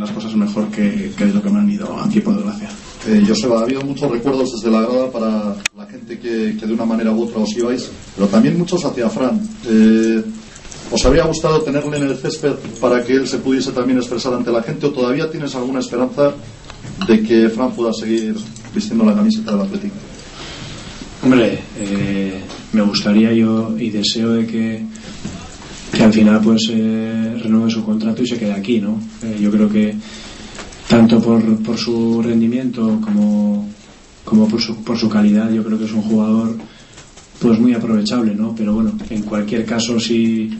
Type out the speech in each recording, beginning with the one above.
las cosas mejor que de lo que me han ido aquí, por desgracia. Joseba, ha habido muchos recuerdos desde la grada para la gente que de una manera u otra os ibais, pero también muchos hacia Fran. ¿Os habría gustado tenerle en el césped para que él se pudiese también expresar ante la gente, o todavía tienes alguna esperanza de que Fran pueda seguir vistiendo la camiseta del Atlético? Hombre, me gustaría yo y deseo de que al final pues renueve su contrato y se quede aquí, ¿no? Yo creo que tanto por su rendimiento como por su calidad, yo creo que es un jugador pues muy aprovechable, ¿no? Pero bueno, en cualquier caso, si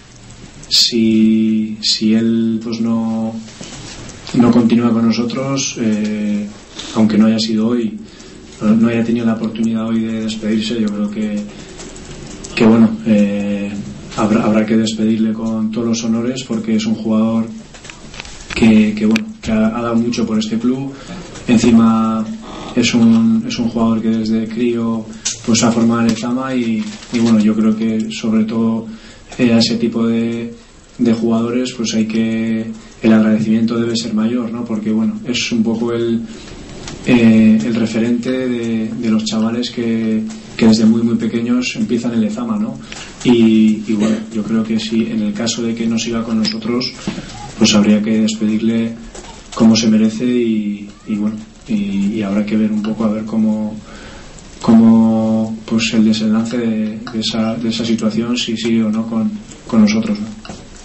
él pues no continúa con nosotros, aunque no haya sido hoy, no haya tenido la oportunidad hoy de despedirse, yo creo que bueno, habrá que despedirle con todos los honores, porque es un jugador que ha dado mucho por este club. Encima es un jugador que desde crío pues ha formado en el Lezama y bueno, yo creo que sobre todo a ese tipo de jugadores pues el agradecimiento debe ser mayor, ¿no? Porque bueno, es un poco el referente de los chavales que desde muy muy pequeños empiezan en Lezama, ¿no? Y bueno, yo creo que si en el caso de que no siga con nosotros, pues habría que despedirle como se merece y bueno, y habrá que ver un poco a ver cómo pues el desenlace de esa situación, si sigue o no con nosotros, ¿no?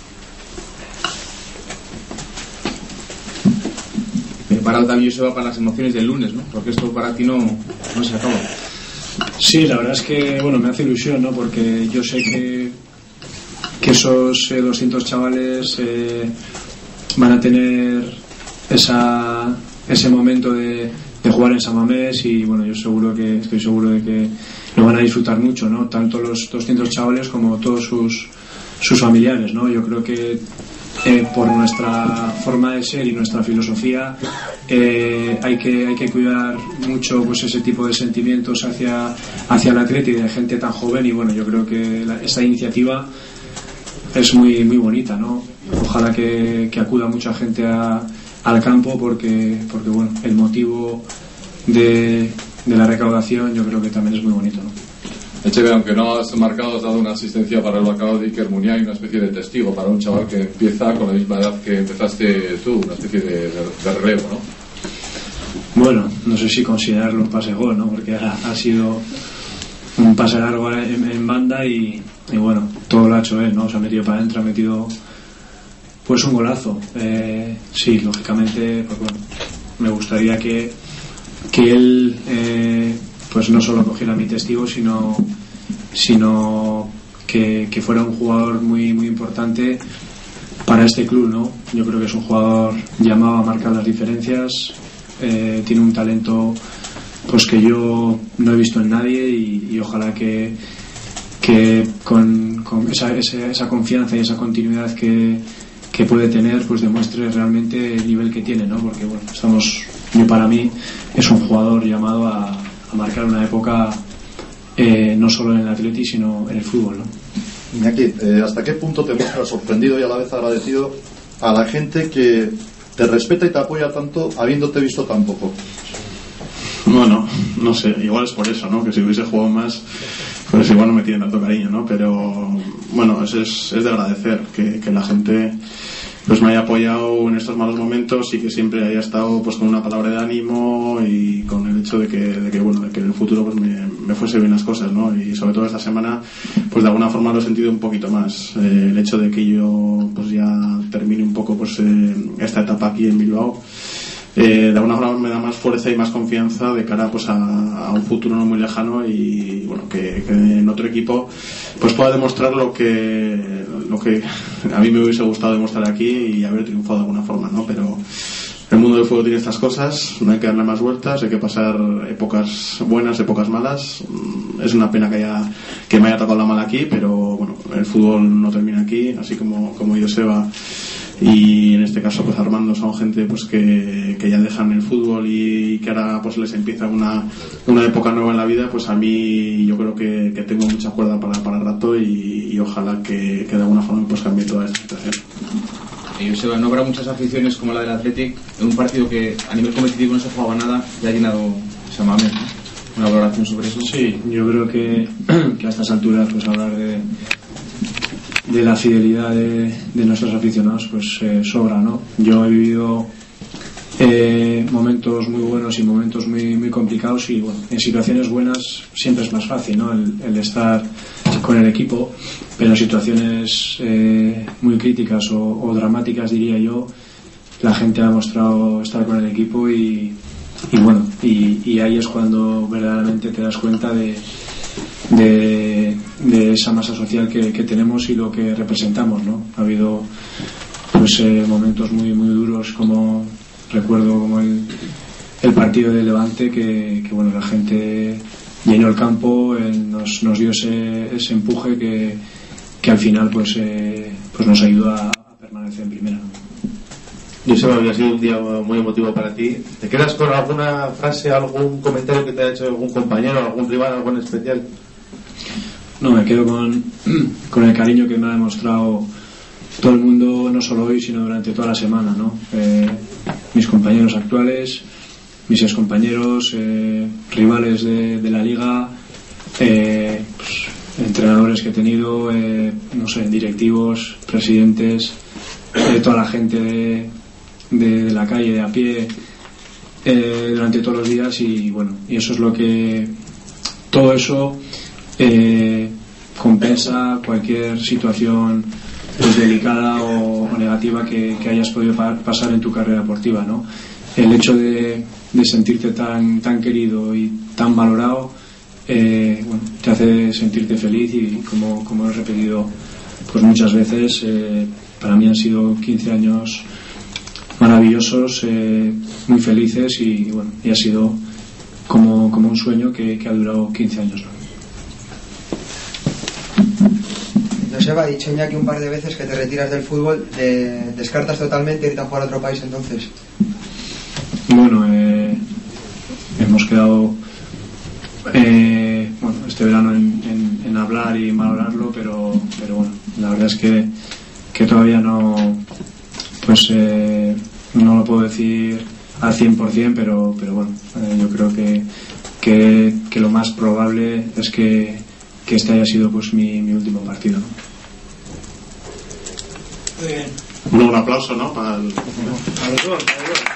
Preparado también se va para las emociones del lunes, ¿no? Porque esto para ti no se acaba. Sí, la verdad es que bueno, me hace ilusión, ¿no? Porque yo sé que esos 200 chavales van a tener ese momento de jugar en San Mamés y bueno, estoy seguro de que lo van a disfrutar mucho, ¿no? Tanto los 200 chavales como todos sus familiares, ¿no? Yo creo que por nuestra forma de ser y nuestra filosofía hay que cuidar mucho pues ese tipo de sentimientos hacia el Atleti de gente tan joven y bueno, yo creo que esta iniciativa es muy muy bonita, ¿no? Ojalá que acuda mucha gente al campo porque bueno, el motivo de la recaudación yo creo que también es muy bonito, ¿no? Echeve, aunque no has marcado, has dado una asistencia para el bacalao de Iker Muniain, una especie de testigo para un chaval que empieza con la misma edad que empezaste tú, una especie de relevo, ¿no? Bueno, no sé si considerarlo un pase gol, ¿no? Porque ha sido un pase largo en banda y bueno, todo lo ha hecho él, ¿no? Se ha metido para adentro, ha metido pues un golazo. Sí, lógicamente, pues bueno, me gustaría que él pues no solo cogiera mi testigo, sino que fuera un jugador muy muy importante para este club, ¿no? Yo creo que es un jugador llamado a marcar las diferencias, tiene un talento pues que yo no he visto en nadie y ojalá que con esa confianza y esa continuidad que puede tener pues demuestre realmente el nivel que tiene, ¿no? Porque bueno, para mí es un jugador llamado a marcar una época no solo en el Atleti sino en el fútbol, ¿no? Iñaki, ¿hasta qué punto te muestras sorprendido y a la vez agradecido a la gente que te respeta y te apoya tanto habiéndote visto tan poco? Bueno, no sé, igual es por eso, ¿no? Que si hubiese jugado más pues igual no me tiene tanto cariño, ¿no? Pero bueno, es de agradecer que la gente pues me haya apoyado en estos malos momentos y que siempre haya estado pues con una palabra de ánimo y con el hecho de que en el futuro pues me fuese bien las cosas, ¿no? Y sobre todo esta semana pues de alguna forma lo he sentido un poquito más, el hecho de que yo pues ya termine un poco pues esta etapa aquí en Bilbao. De alguna forma me da más fuerza y más confianza de cara pues a un futuro no muy lejano y bueno, que en otro equipo pues pueda demostrar lo que a mí me hubiese gustado demostrar aquí y haber triunfado de alguna forma, ¿no? Pero el mundo del fútbol tiene estas cosas, no hay que darle más vueltas, hay que pasar épocas buenas, épocas malas. Es una pena que me haya tocado la mala aquí, pero bueno, el fútbol no termina aquí, así como Joseba y en este caso pues Armando son gente pues que ya dejan el fútbol y que ahora pues les empieza una época nueva en la vida. Pues a mí yo creo que tengo mucha cuerda para rato y ojalá que de alguna forma pues cambie toda esta situación. Joseba, no habrá muchas aficiones como la del Athletic en un partido que a nivel competitivo no se jugaba nada y ha llenado San Mamés, ¿no? Una valoración sobre eso. Sí, yo creo que a estas alturas pues hablar de la fidelidad de nuestros aficionados pues sobra, ¿no? Yo he vivido momentos muy buenos y momentos muy, muy complicados, y bueno, en situaciones buenas siempre es más fácil, ¿no? El estar con el equipo, pero en situaciones muy críticas o dramáticas, diría yo, la gente ha mostrado estar con el equipo y bueno, y ahí es cuando verdaderamente te das cuenta de esa masa social que tenemos y lo que representamos, ¿no? Ha habido pues momentos muy, muy duros, como recuerdo como el partido de Levante, que bueno, la gente llenó el campo, nos dio ese empuje que al final pues nos ayudó a permanecer en primera. Joseba, había sido un día muy emotivo para ti. ¿Te quedas con alguna frase, algún comentario que te ha hecho algún compañero, algún rival, algo en especial? No, me quedo con el cariño que me ha demostrado todo el mundo, no solo hoy, sino durante toda la semana, ¿no? Mis compañeros actuales, mis excompañeros, rivales de la liga, pues, entrenadores que he tenido, no sé, directivos, presidentes, toda la gente de la calle, de a pie, durante todos los días, y bueno, y eso es lo que todo eso compensa cualquier situación pues delicada o negativa que hayas podido pasar en tu carrera deportiva, ¿no? El hecho de sentirte tan querido y tan valorado, bueno, te hace sentirte feliz, y como he repetido pues muchas veces, para mí han sido 15 años maravillosos, muy felices, y bueno, y ha sido como un sueño que ha durado 15 años, ¿no? Joseba, ha dicho Iñaki un par de veces que te retiras del fútbol. ¿Descartas totalmente irte a jugar a otro país entonces? Bueno, hemos quedado bueno, este verano en hablar y valorarlo, pero bueno, la verdad es que todavía no, pues no lo puedo decir al 100%, pero bueno, yo creo que lo más probable es que este haya sido pues mi último partido, ¿no? Muy bien. Un aplauso, ¿no? A los dos.